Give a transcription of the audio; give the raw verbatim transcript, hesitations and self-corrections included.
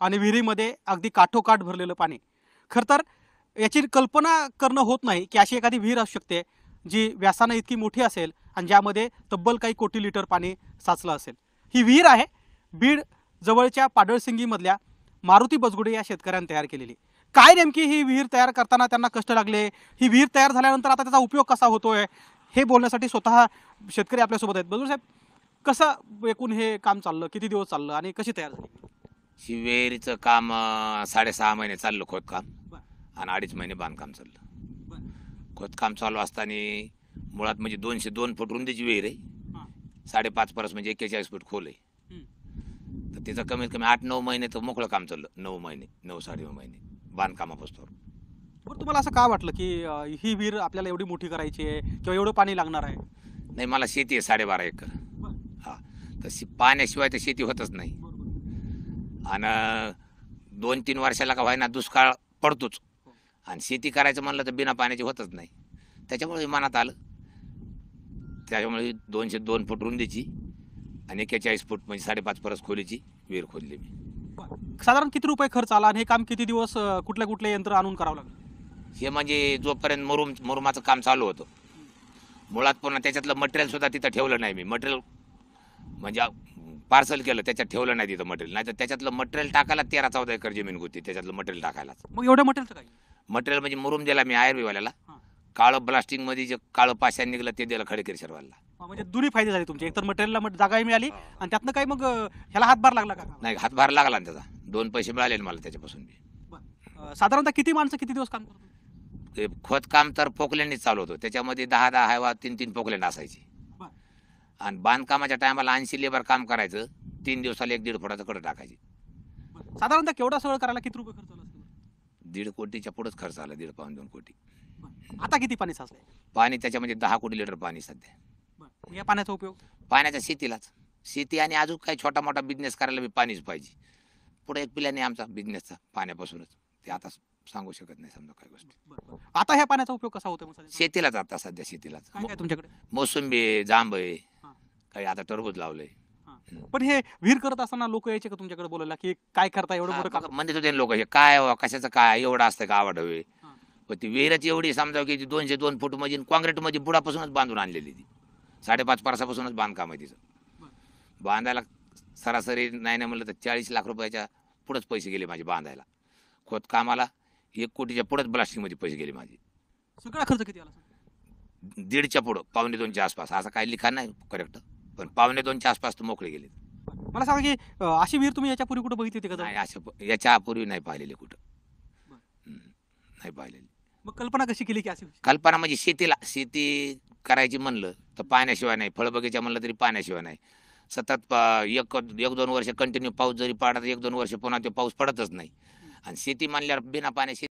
आणि विहिरीमध्ये अगदी काठोकाठ भरलेलं पाणी. खरं तर याची कल्पना करणं होत नाही, की अशी एखादी विहीर असू शकते, जी व्यासानं इतकी मोठी असेल आणि ज्यामध्ये तब्बल काही कोटी लिटर पाणी साचलं असेल. ही विहीर आहे बीड जवळच्या पाडळसिंगीमधल्या मारुती बसगुडे या शेतकऱ्यांनी तयार केलेली. काय नेमकी ही विहीर तयार करताना त्यांना कष्ट लागले, ही विहीर तयार झाल्यानंतर आता त्याचा उपयोग कसा होतोय, हे बोलण्यासाठी स्वतः शेतकरी आपल्यासोबत आहेत. बजगुडे साहेब, कसं एकूण हे काम चाललं, किती दिवस चाललं आणि कशी तयार झाली? ही विहिरीचं काम अं, साडेसहा महिने चाललं खोदकाम बरं. आणि अडीच महिने बांधकाम चाललं. बरं. खोदकाम चालू असताना मुळात म्हणजे दोनशे दोन फूट रुंदीची विहीर आहे. हां. साडेपाच परस म्हणजे एक्केचाळीस फूट खोल आहे. हं. तर तिचं कमीत कमी आठ नऊ महिने तर मोकळं काम चाललं. नऊ महिने नऊ साडे नऊ महिने बांधकामापासून. बरं, तुम्हाला असं का वाटलं, की अ, ही विहीर आपल्याला एवढी मोठी करायची आहे किंवा एवढं पाणी लागणार आहे? नाही, मला शेती आहे साडेबारा एकर. बरं. हा, तर शे- पाण्याशिवाय तर शेती होतच नाही. बरोबर. आणि दोन तीन वर्षाला का व्हायना दुष्काळ पडतोच. हो. आणि शेती करायचं म्हणलं तर बिना पाण्याची होतच नाही. त्याच्यामुळे मनात आलं. त्याच्यामुळे दोनशे दोन फूट रुंदीची आणि एक्केचाळीस फूट म्हणजे साडेपाच परस खोलीची विहीर खोदली मी. बरं. साधारण किती रुपये खर्च आला आणि हे काम किती दिवस अ, कुठल्या कुठले यंत्र आणून करावं लागलं? हे म्हणजे जोपर्यंत मुरुम मुरुमाचं काम चालू होतं, मुळात पुन्हा त्याच्यातलं मटेरियल सुद्धा तिथं ठेवलं नाही मी. मटेरियल म्हणजे पार्सल केलं, त्याच्यात ठेवलं नाही तिथं मटेरियल. नाही तर त्याच्यातलं मटेरियल टाकायला तेरा चौदा एकर जमीन होती त्याच्यातलं मटेरियल टाकायलाच. मग एवढ्या मटेरियलचं काय? मटेरियल म्हणजे मुरुम दिला मी आयर्वीवाल्याला. हां. काळं ब्लास्टिंगमध्ये जे काळं पाषाण निघलं ते दिलं खडकेश्वरवाला. हां, म्हणजे दोन्ही फायदे झाले तुमचे. एकतर मटेरियलला जागाही मिळाली आणि त्यातनं काही मग अ, ह्याला हातभार लागला का? नाही, हातभार लागला ना त्याचा. दोन पैसे मिळाले ना मला त्याच्यापासून बी. बरं. अ, साधारणतः किती माणसं किती दिवस काम करतात? ते खोदकाम तर पोकलँडनीच चालू होतं. त्याच्यामध्ये दहा दहा हायवा तीन तीन पोकलँड असायची. बरं. आणि बांधकामाच्या टायमाला ऐंशी लेबर काम करायचं. तीन दिवसाला एक दीड फुटाचं कडं टाकायची. बरं. साधारणतः केवढा सगळं करायला किती रुपये खर्च आला असेल? दीड कोटीच्या पुढंच खर्च आला. दीड पाऊन दोन कोटी. बरं. आता किती पाणी साचलंय? पाणी त्याच्यामध्ये दहा कोटी लिटर पाणी सध्या. बरं. या पाण्याचा उपयोग? पाण्याच्या शेतीलाच. शेती आणि अजून काही छोटा मोठा बिझनेस करायला बी पाणीच पाहिजे. पुढे एक प्लॅन आहे आमचा बिझनेसचा पाण्यापासूनच. ते आता सांगू शकत नाही समजा काही गोष्टी. बरं. बरं. आता ह्या पाण्याचा उपयोग कसा होतो मग सध्या? शेतीलाच आता सध्या शेतीलाच. काय काय तुमच्याकडे? मोसंबी आहे, जांब आहे, हां. काही आता टरबूज लावलंय. हां. पण हे विहीर करत असताना लोक यायचे का तुमच्याकडे बोलायला, की काय करता एवढं मोठं काम? म्हणत होते लोक, हे काय हो, कशाचं काय एवढं असतं का आवड हवे. हां. पण ती विहीरच एवढी समजा की ती दोनशे दोन फूट मध्ये कॉन्क्रीट मध्ये बुडापासूनच बांधून आणलेली ती. साडेपाच परसापासूनच बांधकाम आहे तिचं. बरं. बांधायला सरासरी नाही नाही म्हणलं तर चाळीस लाख रुपयाच्या पुढेच पैसे गेले माझे बांधायला. खोदकामाला एक कोटीच्या पुढेच ब्लास्टिंगमध्ये पैसे गेले माझे. सगळा खर्च किती आला? दीडच्या पुढं पावणे दोनच्या आसपास. असं काही लिखाण नाही करेक्ट, पण पावणे दोनच्या आसपास तर मोकळे गेले. मला सांगा, की अ, अशी विहीर तुम्ही याच्यापूर्वी कुठे बघितली होती का? नाही, असं प- याच्या पूर्वी नाही पाहिलेले कुठं. बरं. हम्म, नाही पाहिलेली. मग कल्पना कशी केली की अशी? कल्पना म्हणजे शेतीला शेती करायची म्हणलं तर पाण्याशिवाय नाही. फळबगीचा म्हणलं तरी पाण्याशिवाय नाही. सतत प- एक एक दोन वर्ष कंटिन्यू पाऊस जरी पडत, एक दोन वर्ष पुन्हा ते पाऊस पडतच नाही. आणि शेती म्हणल्यावर बिना पाण्याशी